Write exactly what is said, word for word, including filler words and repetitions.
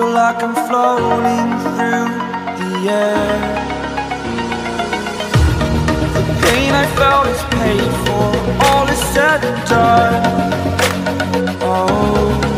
feel like I'm floating through the air. The pain I felt is paid for, all is said and done. Oh,